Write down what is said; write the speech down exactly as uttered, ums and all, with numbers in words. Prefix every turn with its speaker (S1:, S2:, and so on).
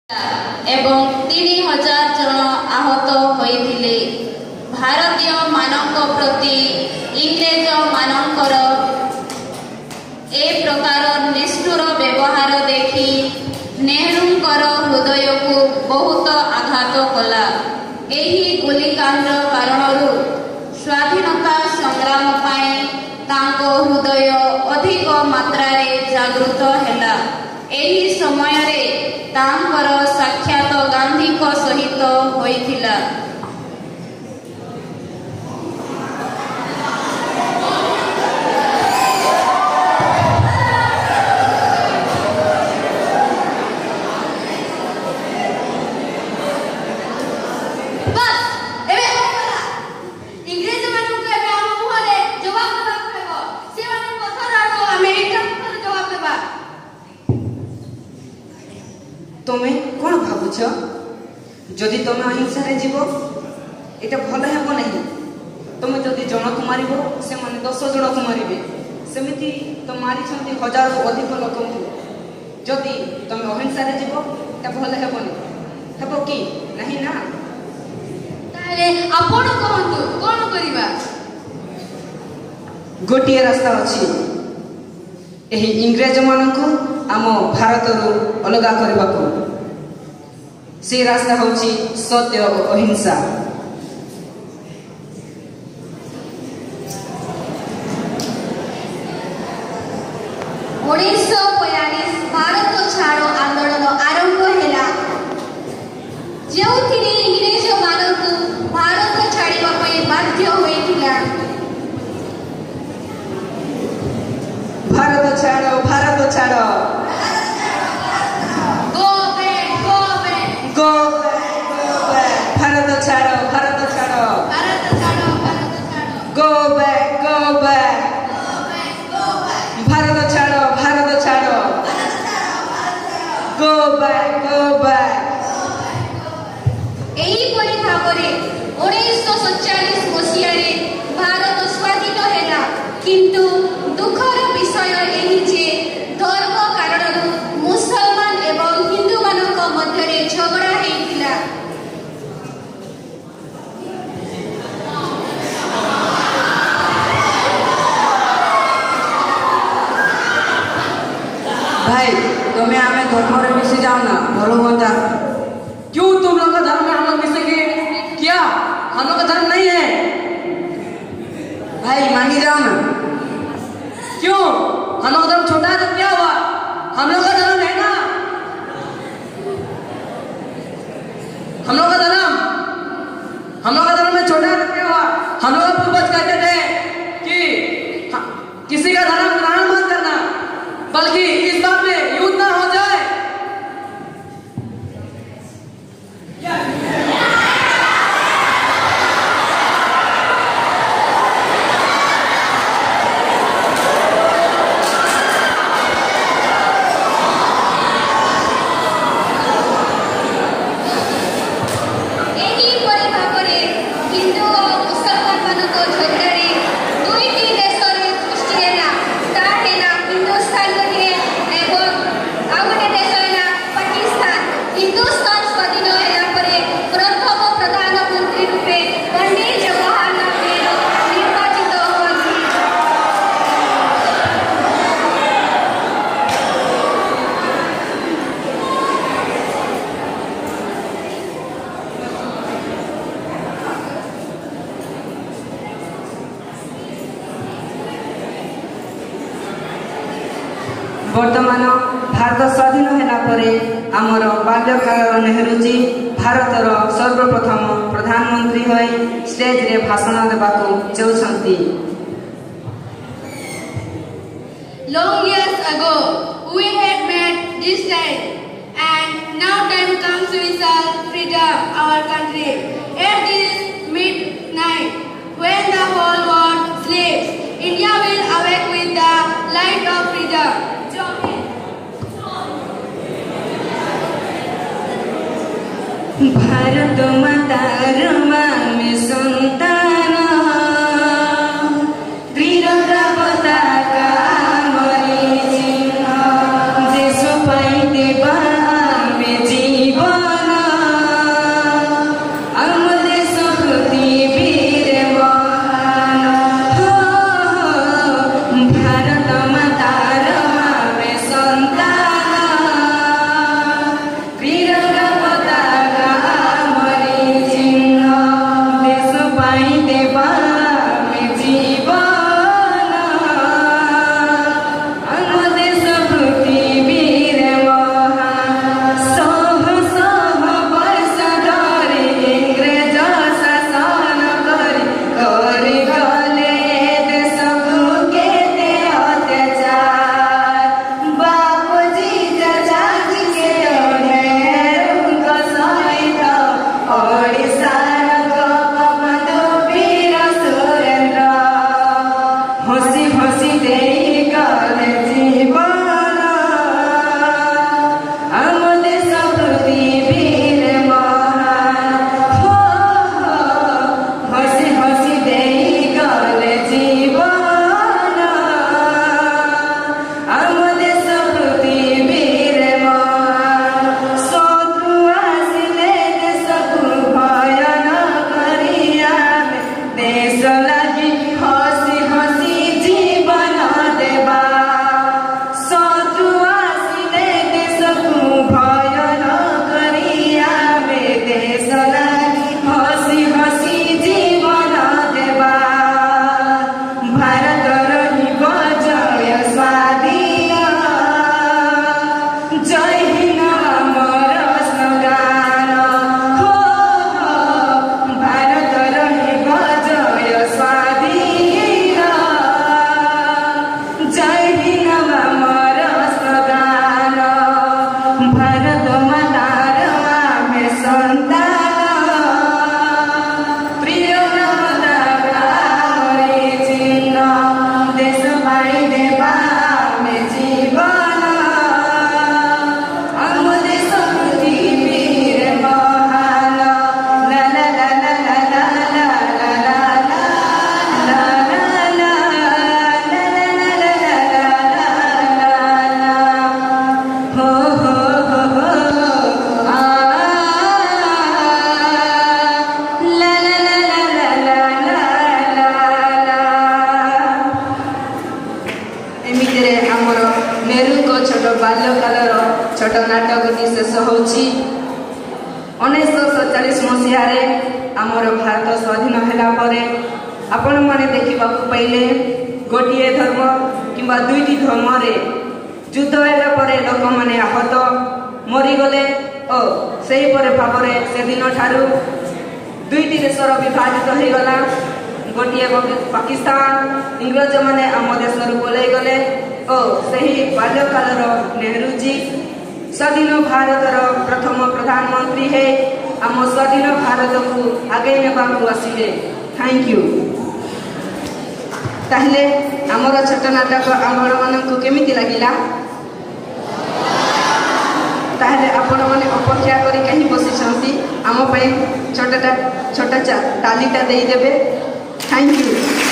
S1: एवं तीन हजार जन आहत होइथिले। भारतीय मानक प्रति इंग्रेज मानकर ए प्रकार निष्ठुर व्यवहार देखि नेहरूंकर हृदय को बहुत आघात कला। एही गोलीकांड कारणरू स्वाधीनता संग्राम पाई तांको हृदय अधिक मात्रा रे जागृत हैला। एही समय रे तांकर साक्षात गांधी को सहित होइथिला।
S2: तुम्हें कौन भावुच जदि तुम अहिंसा रे जीव एटा भल हेब नहीं। तुम जदि जन को मार से माने दस जन को मारे सेमती तो मारी हजार अधिक लोक जदि तुम अहिंसा रे जीव एटा भल हेब नहीं हेब कि नहीं ना।
S1: ताले आपण कहंतु कोन करिबा।
S2: गोटिए रास्ता अछि एही इंग्रेज मानकु आम भारत अलगा करने को। से रास्ता होची सत्य और अहिंसा।
S1: उन्नीस सौ बयालीस भारत छाड़ो आंदोलन आरंभ हैला जेउथिरे इंग्रेज मानकु भारत छाड़िबा पई बाध्य होइथिला।
S2: भारत छाड़ो भारत छाड़ो गो भारत छाड़ो भारत छाड़ो
S1: भारत छाड़ो भारत छाड़ो
S2: go back go back Bharat छाड़ो भारत छाड़ो गो बैक गो बैक।
S1: एही परि भाबरे उन्नीस सौ सैंतालीस मसीहा रे भारत स्वाधीन हैला। किंतु दुखर विषय एही जे धर्म कारणरू मुसलमान एवं हिंदू मानक मध्य रे झगड़ा हेइतिला।
S2: भाई तुम्हें हमें धर्म रे मिसी जाओ ना भलो होता। क्यों तुम लोग का धर्म में हम लोग मिसेंगे क्या? हम लोग का धर्म नहीं है भाई मानी जाओ ना। क्यों हम लोग का धर्म छोटा है तो क्या हुआ? हम लोग का धर्म है ना। हम लोग का धर्म हम लोग का धर्म में छोटा है तो क्या हुआ? हम लोग पूर्वज कहते थे कि हाँ, किसी का धर्म ग्रहण मत करना बल्कि इस बात में युद्ध ना हो जाए। वर्तमान भारत स्वाधीन हैला परे आमर बाल्यकाल नेहरू भारतर सर्वप्रथम प्रधानमंत्री होई स्टेज रे भाषण देबाको चाहछंती।
S1: Long years ago we had met this time and now time comes we shall freedom our country. At this midnight when the whole world sleeps, India will awake with the light of freedom.
S2: Bharat माता में संतान दृढ़ता पताका मरी चिन्ह देश पाई देवा में जीवन उन्नीस सैंतालीस मसीह आमर भारत स्वाधीन है आपण मैंने देखा पाइले गोटे धर्म कि दुईटी धर्म युद्ध है लोक मैंने आहत मरीगले और से भाव से दिन ठारू दुईटी देशर विभाजित हो गला गोटे पाकिस्तान इंग्रज मैंने आम देश पलि गले और से बाल्यकालर नेहरू जी स्वाधीन भारतर प्रथम प्रधानमंत्री है आम स्वाधीन भारत को आगे नेबाकू आसिले। Thank you. ताहले आमर छोट नाटक आंगण मानक केमिति लागिला ताहले आपण माने अपेक्षा करी कहीं बसी आम छोटा छोटा तालीटा दे देबे। Thank you.